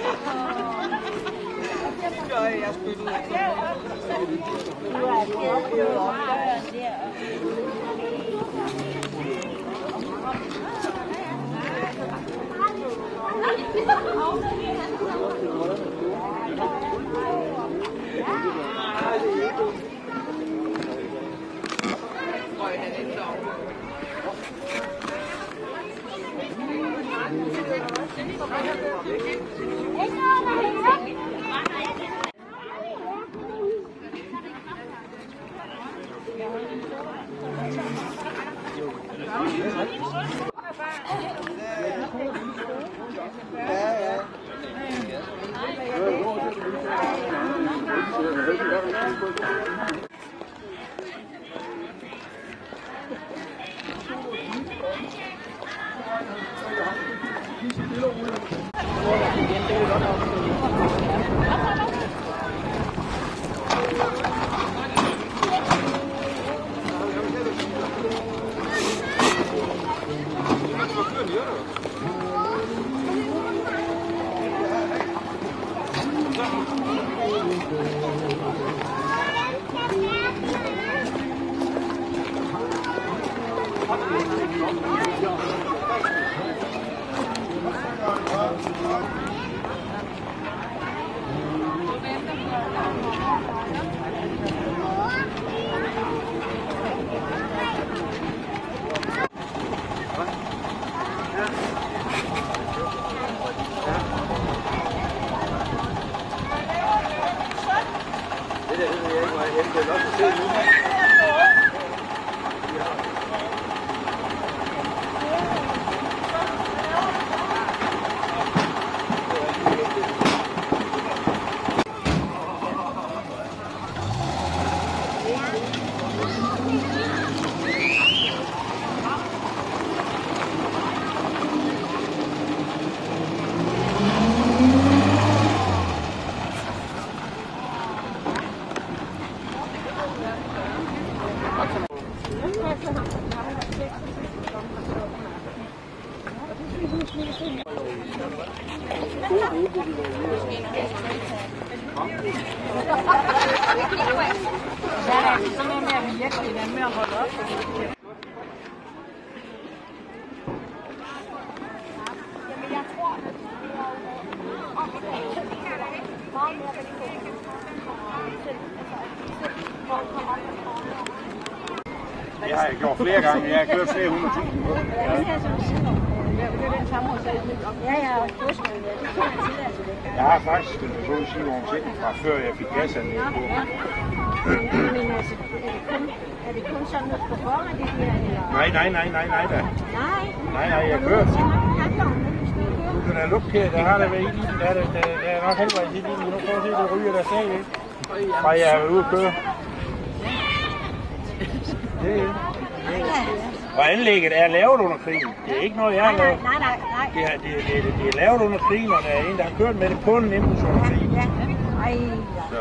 Jeg spyttede ikke. Det har jeg gjort flere gange. Jeg har kørt flere 100.000 på. Jeg har faktisk fået sige nogle ting fra før jeg fik gasanlæg på. Men altså, er det kun sådan noget på borger, det her? Nej da. Nej, jeg kører. Du kan da lukke her, der har der været i bilen. Der er nok halvvejs i bilen. Nu prøver at se, det ryger der stadigvæk. Fra jeg er ude at køre. Og anlægget er lavet under krigen. Det er ikke noget, jeg har lavet. Nej. Det er lavet under krigen, og der er en, der har kørt med det på en Nimbus under krigen. Så.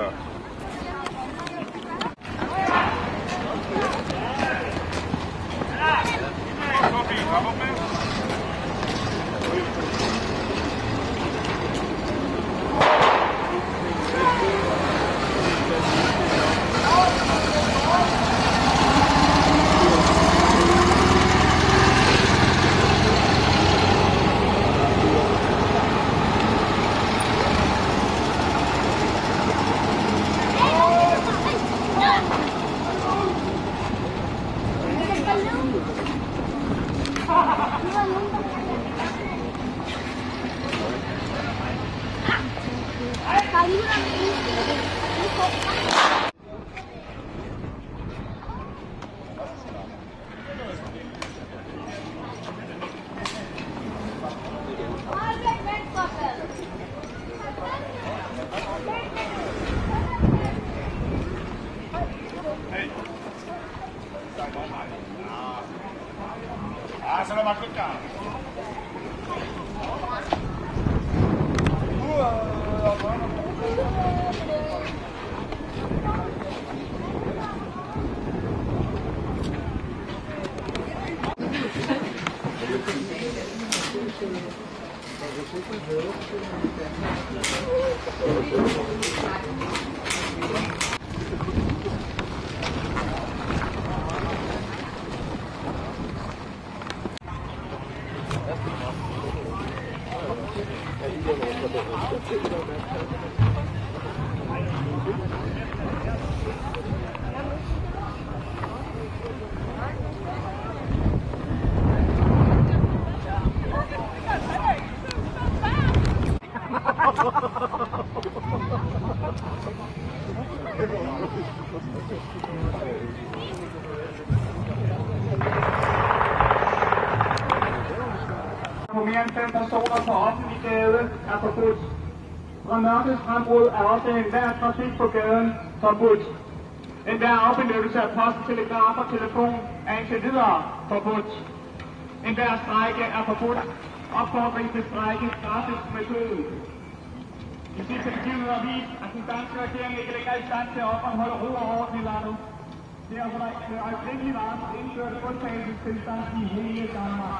Selamat datang. Mere end 5 personer på offentlig gade er forbudt. Fra mørkets frembrud er også enhver trafik på gaden forbudt. Enhver afbenyttelse af post, telegraf og telefon er indtil videre forbudt. Enhver strejke er forbudt. Opfordring til strejke straffes med døden. De sidste begivenheder har vist, at den danske regering ikke længere er i stand til at opretholde ro og orden i landet. Derfor er det øjeblikkeligt varmt indført undtagelsestilstand i hele Danmark.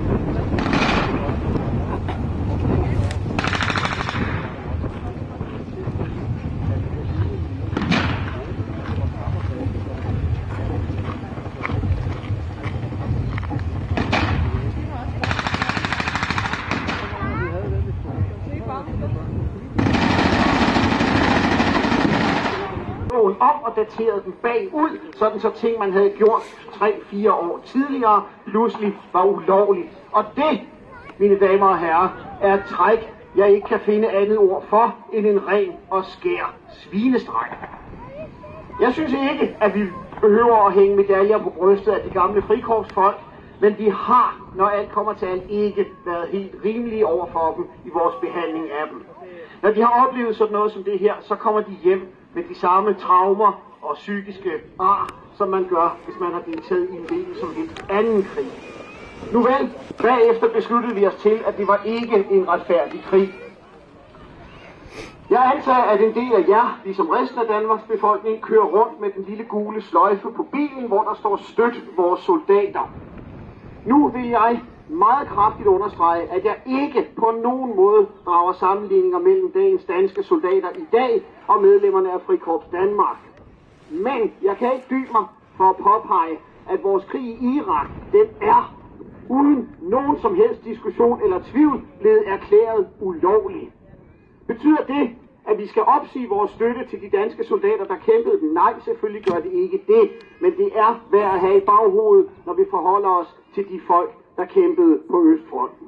Opdateret den bagud, sådan så ting, man havde gjort 3-4 år tidligere, pludselig var ulovligt. Og det, mine damer og herrer, er et træk, jeg ikke kan finde andet ord for, end en ren og skær svinestreg. Jeg synes ikke, at vi behøver at hænge medaljer på brystet af de gamle frikorpsfolk, men vi har, når alt kommer til alt, ikke været helt rimelige over for dem i vores behandling af dem. Når de har oplevet sådan noget som det her, så kommer de hjem med de samme traumer og psykiske ar, som man gør, hvis man har deltaget i en hvilken som helst anden krig. Nu vel, bagefter besluttede vi os til, at det var ikke en retfærdig krig. Jeg antager, at en del af jer, ligesom resten af Danmarks befolkning, kører rundt med den lille gule sløjfe på bilen, hvor der står "Støt vores soldater". Nu vil jeg meget kraftigt understrege, at jeg ikke på nogen måde drager sammenligninger mellem dagens danske soldater i dag og medlemmerne af Frikorps Danmark. Men jeg kan ikke dy mig for at påpege, at vores krig i Irak, den er uden nogen som helst diskussion eller tvivl blevet erklæret ulovlig. Betyder det, at vi skal opsige vores støtte til de danske soldater, der kæmpede den? Nej, selvfølgelig gør det ikke det. Men det er værd at have i baghovedet, når vi forholder os til de folk, der kæmpede på Østfronten.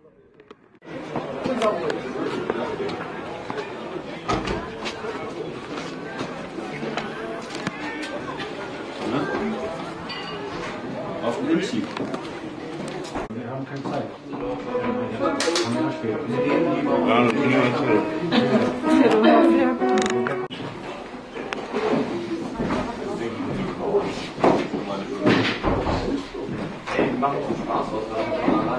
Auf Prinzip. Wir haben keine Zeit. Macht auch Spaß, was da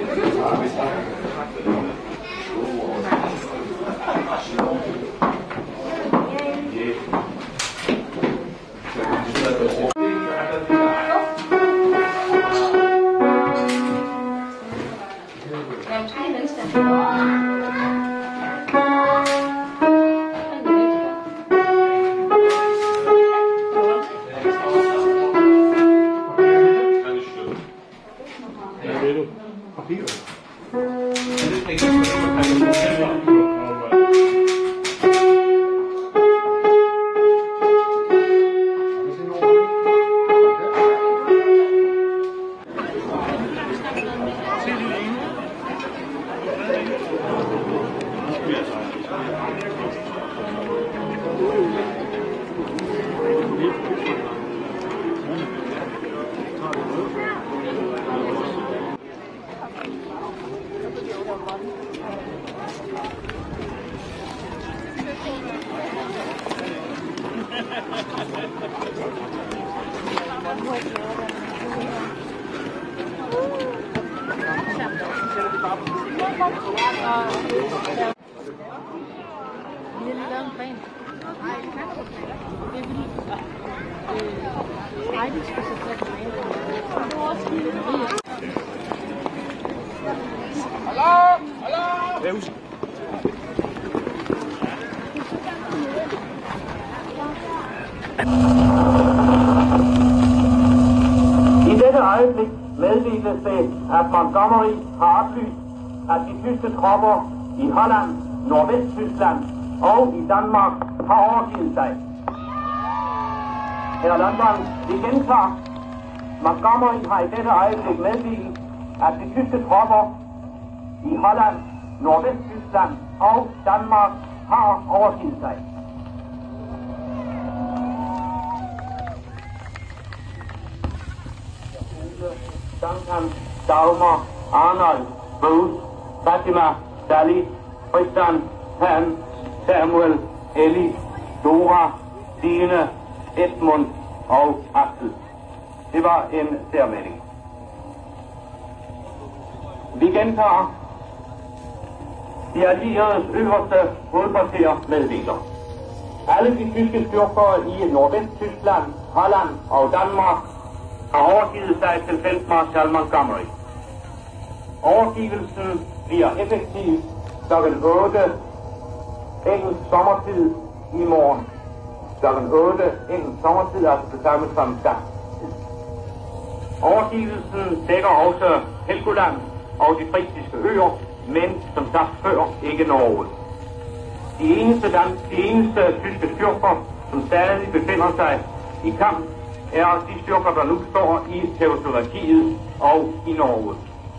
I dette øjeblik meddeles det, at Montgomery har oplyst, at de tyske tropper i Holland, Nordvesttyskland og i Danmark har overgivet sig. Her London, vi gentager. Montgomery har i dette øjeblik meddelt, at de tyske tropper i Holland, Nordvesttyskland og Danmark har overgivet sig. Duncan, Dagmar, Arnold, Bruce, Fatima, Sally, Tristan, Han, Samuel, Ellie, Dora, Stine, Edmund og Axel. Det var en særmelding. Vi gentager. De allieredes øverste hovedkvarter meddeler. Alle de tyske styrker i Nordvesttyskland, Holland og Danmark har overgivet sig til feltmarskal Montgomery. Overgivelsen bliver effektiv kl. 8 engelsk sommertid i morgen. Kl. 8 engelsk sommertid, altså det samme som dansk. Overgivelsen dækker også Helgoland og de frisiske øer, men som sagt før ikke Norge. De eneste tyske styrker, som stadig befinder sig i kamp, er de styrker, der nu står i Tjekkoslovakiet og i Norge.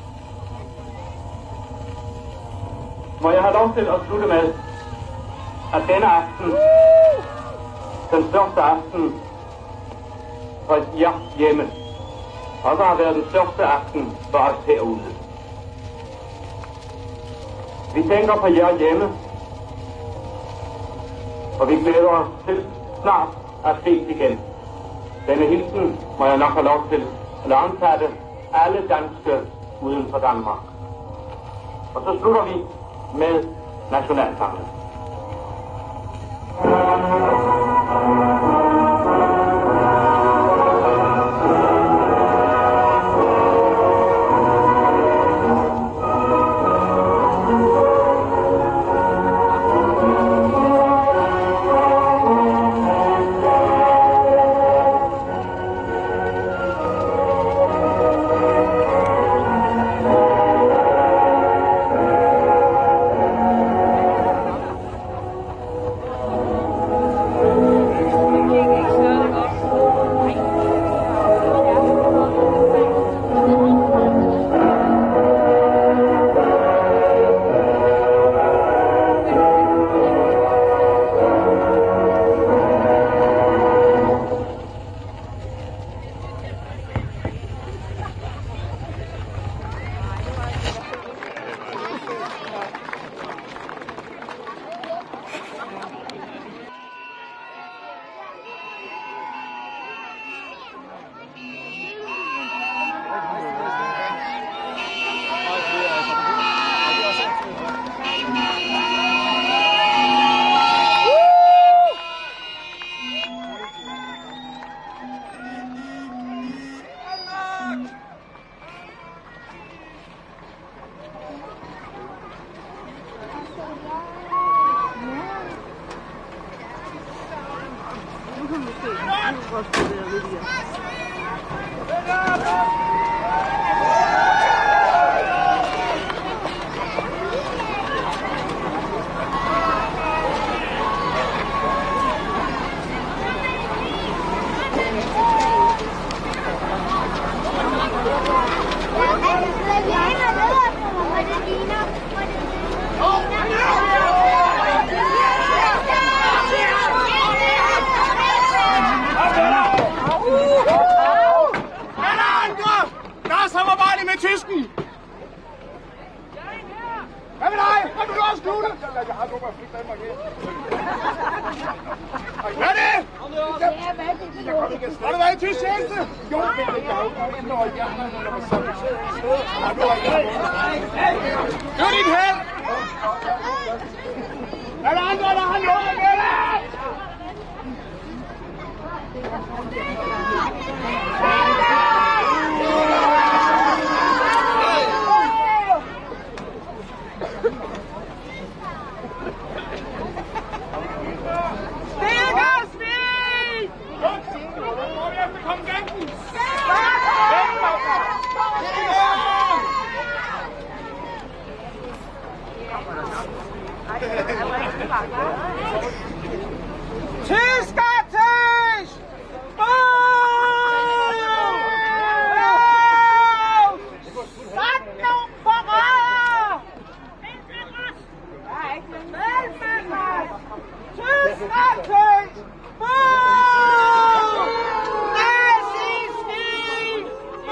Må jeg have lov til at slutte med, at denne aften, den største aften for jer hjemme, også har været den største aften for os herude. Vi tænker på jer hjemme, og vi glæder os til snart at ses igen. Denne hilsen må jeg nok have lov til at omfatte alle danske uden for Danmark. Og så slutter vi med nationalsangen. Har du været i tysk tjeneste? Jo, men det gør jo ikke noget. Jeg har noget sådan. Gør dit held! Er der andre, der har noget med dig? Kom gangen! Tyskertisch! Sat nogle forræder! Tyskertisch! Nazisvin!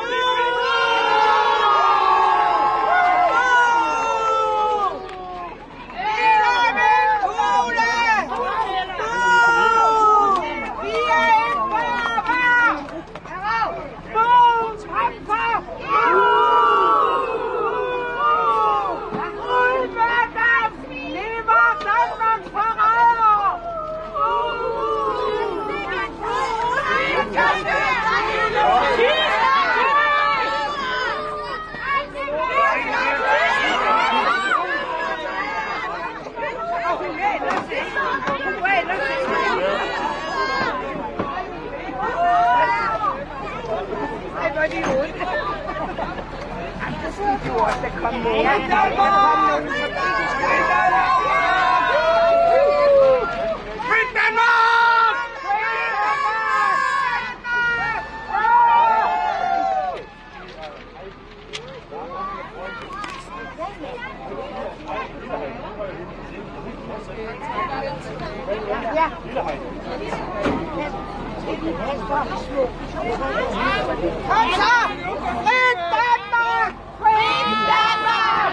Kom så! Fri Danmark! Fri Danmark!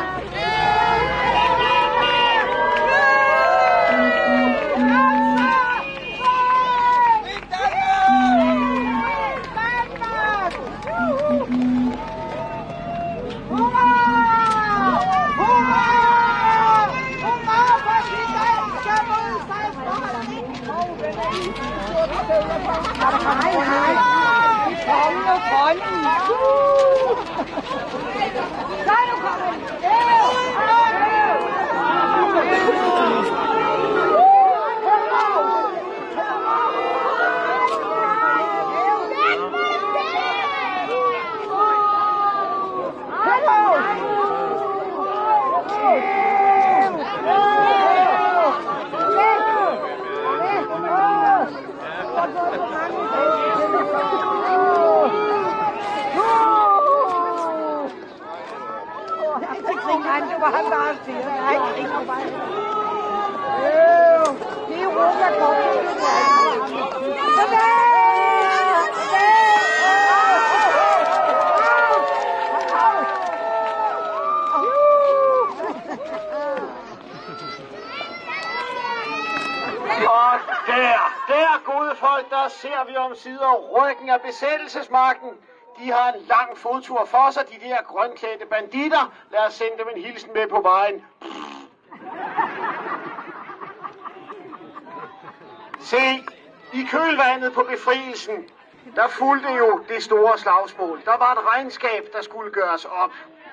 Der ser vi omsider ryggen af besættelsesmagten. De har en lang fodtur for sig, de der grønklædte banditter. Lad os sende dem en hilsen med på vejen. Se, i kølvandet på befrielsen, der fulgte jo det store slagsmål. Der var et regnskab, der skulle gøres op.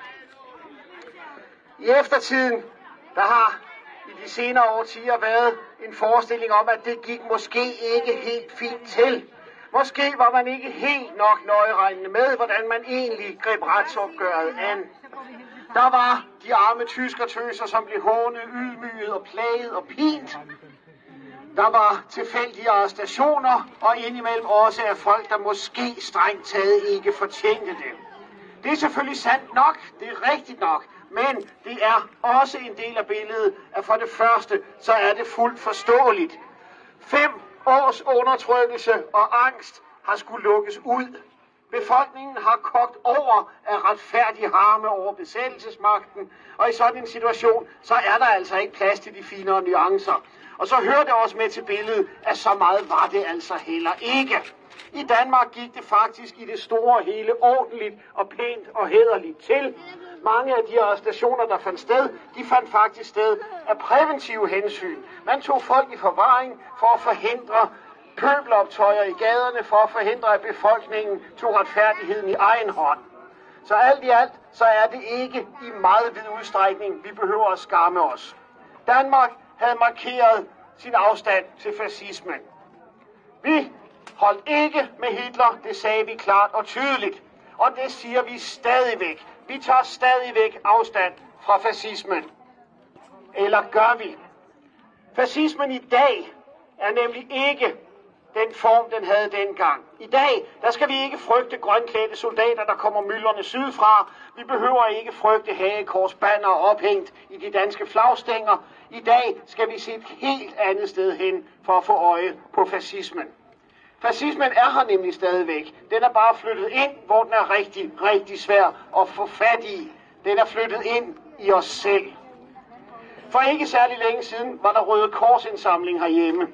I eftertiden, der har i de senere årtier været en forestilling om, at det gik måske ikke helt fint til. Måske var man ikke helt nok nøjeregnende med, hvordan man egentlig greb retsopgøret an. Der var de arme tyskertøser, som blev hånet, ydmyget og plaget og pint. Der var tilfældige arrestationer, og indimellem også af folk, der måske strengt taget ikke fortjente det. Det er selvfølgelig sandt nok, det er rigtigt nok, men det er også en del af billedet, at for det første, så er det fuldt forståeligt. 5 års undertrykkelse og angst har skulle lukkes ud. Befolkningen har kogt over af retfærdig harme over besættelsesmagten, og i sådan en situation, så er der altså ikke plads til de finere nuancer. Og så hører det også med til billedet, at så meget var det altså heller ikke. I Danmark gik det faktisk i det store hele ordentligt og pænt og hæderligt til. Mange af de arrestationer, der fandt sted, de fandt faktisk sted af præventive hensyn. Man tog folk i forvaring for at forhindre pøbeloptøjer i gaderne, for at forhindre, at befolkningen tog retfærdigheden i egen hånd. Så alt i alt, så er det ikke i meget vid udstrækning, vi behøver at skamme os. Danmark havde markeret sin afstand til fascismen. Vi holdt ikke med Hitler, det sagde vi klart og tydeligt. Og det siger vi stadigvæk. Vi tager stadigvæk afstand fra fascismen. Eller gør vi? Fascismen i dag er nemlig ikke den form, den havde dengang. I dag, der skal vi ikke frygte grønklædte soldater, der kommer myldrende sydfra. Vi behøver ikke frygte hagekorsbanner ophængt i de danske flagstænger. I dag skal vi se et helt andet sted hen for at få øje på fascismen. Fascismen er her nemlig stadigvæk. Den er bare flyttet ind, hvor den er rigtig, rigtig svær at få fat i. Den er flyttet ind i os selv. For ikke særlig længe siden var der Røde Korsindsamling herhjemme.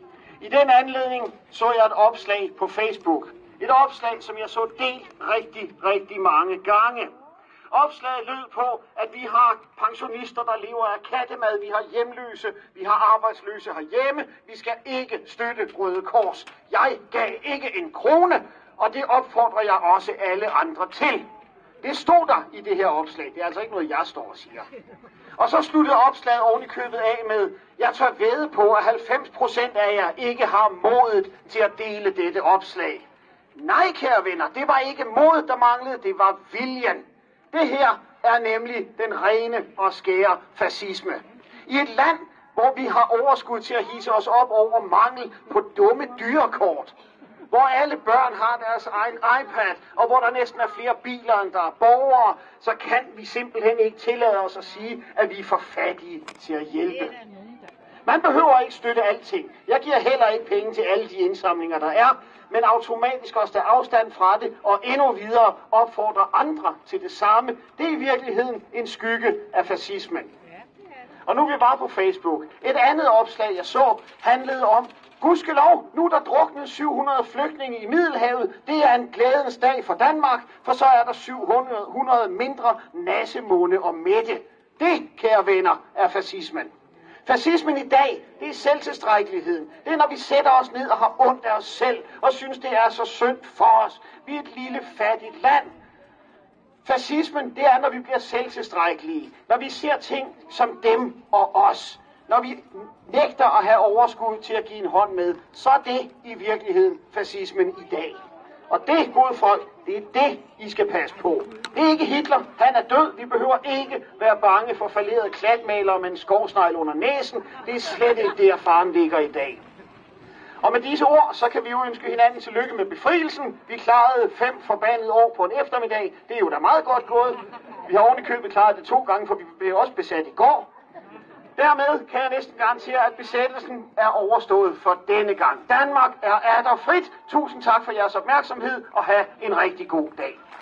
I den anledning så jeg et opslag på Facebook. Et opslag, som jeg så delt rigtig, rigtig mange gange. Opslaget lød på, at vi har pensionister, der lever af kattemad, vi har hjemløse, vi har arbejdsløse herhjemme, vi skal ikke støtte Røde Kors. Jeg gav ikke en krone, og det opfordrer jeg også alle andre til. Det stod der i det her opslag. Det er altså ikke noget, jeg står og siger. Og så sluttede opslaget oven i købet af med, jeg tør vædde på, at 90% af jer ikke har modet til at dele dette opslag. Nej, kære venner, det var ikke modet, der manglede, det var viljen. Det her er nemlig den rene og skære fascisme. I et land, hvor vi har overskud til at hisse os op over mangel på dumme dyrekort, hvor alle børn har deres egen iPad, og hvor der næsten er flere biler, end der er borgere, så kan vi simpelthen ikke tillade os at sige, at vi er for fattige til at hjælpe. Man behøver ikke støtte alting. Jeg giver heller ikke penge til alle de indsamlinger, der er, men automatisk også tage afstand fra det, og endnu videre opfordre andre til det samme. Det er i virkeligheden en skygge af fascismen. Og nu er vi bare på Facebook. Et andet opslag, jeg så, handlede om, gudskelov, nu er der druknet 700 flygtninge i Middelhavet. Det er en glædens dag for Danmark, for så er der 700 mindre nassemunde og mætte. Det, kære venner, er fascismen. Fascismen i dag, det er selvtilstrækkeligheden. Det er, når vi sætter os ned og har ondt af os selv, og synes, det er så synd for os. Vi er et lille, fattigt land. Fascismen, det er, når vi bliver selvtilstrækkelige. Når vi ser ting som dem og os. Når vi nægter at have overskud til at give en hånd med, så er det i virkeligheden fascismen i dag. Og det, gode folk, det er det, I skal passe på. Det er ikke Hitler, han er død. Vi behøver ikke være bange for fallerede klatmalere med en skovsnegl under næsen. Det er slet ikke der, faren ligger i dag. Og med disse ord, så kan vi jo ønske hinanden tillykke med befrielsen. Vi klarede 5 forbandede år på en eftermiddag. Det er jo da meget godt gået. Vi har ovenikøbet klaret det 2 gange, for vi blev også besat i går. Dermed kan jeg næsten garantere, at besættelsen er overstået for denne gang. Danmark er atter frit. Tusind tak for jeres opmærksomhed, og have en rigtig god dag.